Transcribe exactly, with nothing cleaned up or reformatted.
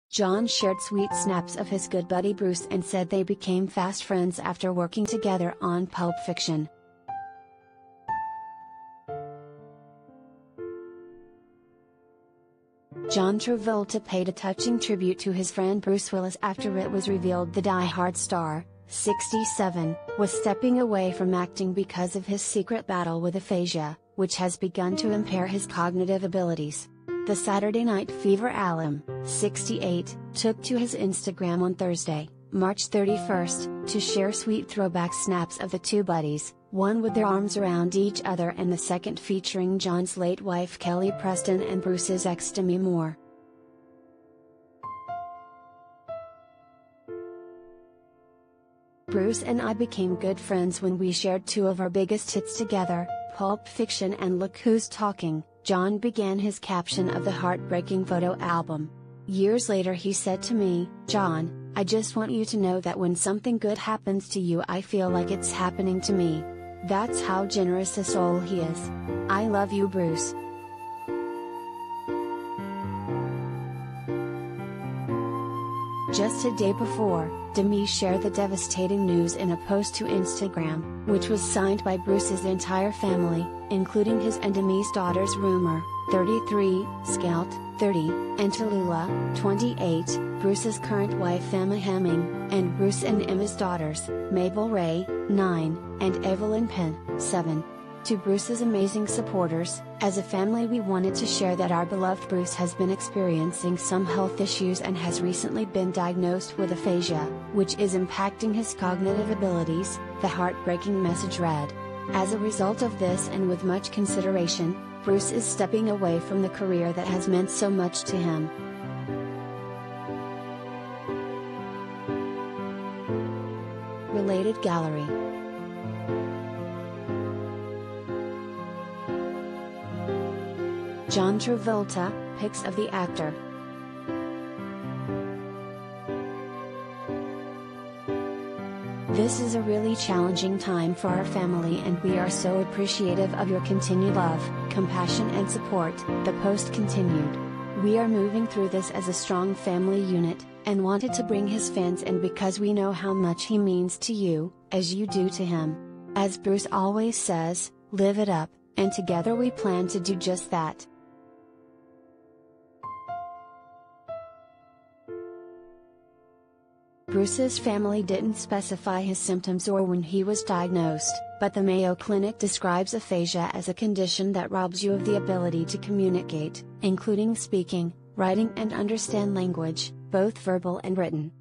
John shared sweet snaps of his good buddy Bruce and said they became fast friends after working together on Pulp Fiction. John Travolta paid a touching tribute to his friend Bruce Willis after it was revealed the Die Hard star, sixty-seven, was stepping away from acting because of his secret battle with aphasia, which has begun to impair his cognitive abilities. The Saturday Night Fever alum, sixty-eight, took to his Instagram on Thursday, March thirty-first, to share sweet throwback snaps of the two buddies, one with their arms around each other and the second featuring John's late wife Kelly Preston and Bruce's ex Demi Moore. Bruce and I became good friends when we shared two of our biggest hits together, Pulp Fiction and Look Who's Talking, John began his caption of the heartbreaking photo album. Years later he said to me, "John, I just want you to know that when something good happens to you I feel like it's happening to me." That's how generous a soul he is. I love you, Bruce. Just a day before, Demi shared the devastating news in a post to Instagram, which was signed by Bruce's entire family, including his and Demi's daughters Rumer, thirty-three, Scout, thirty, and Tallulah, twenty-eight, Bruce's current wife Emma Hemming, and Bruce and Emma's daughters, Mabel Ray, nine, and Evelyn Penn, seven. To Bruce's amazing supporters, as a family we wanted to share that our beloved Bruce has been experiencing some health issues and has recently been diagnosed with aphasia, which is impacting his cognitive abilities, the heartbreaking message read. As a result of this and with much consideration, Bruce is stepping away from the career that has meant so much to him. Related gallery. John Travolta, pics of the actor. This is a really challenging time for our family and we are so appreciative of your continued love, compassion and support, the post continued. We are moving through this as a strong family unit, and wanted to bring his fans in because we know how much he means to you, as you do to him. As Bruce always says, live it up, and together we plan to do just that. Bruce's family didn't specify his symptoms or when he was diagnosed, but the Mayo Clinic describes aphasia as a condition that robs you of the ability to communicate, including speaking, writing and understand language, both verbal and written.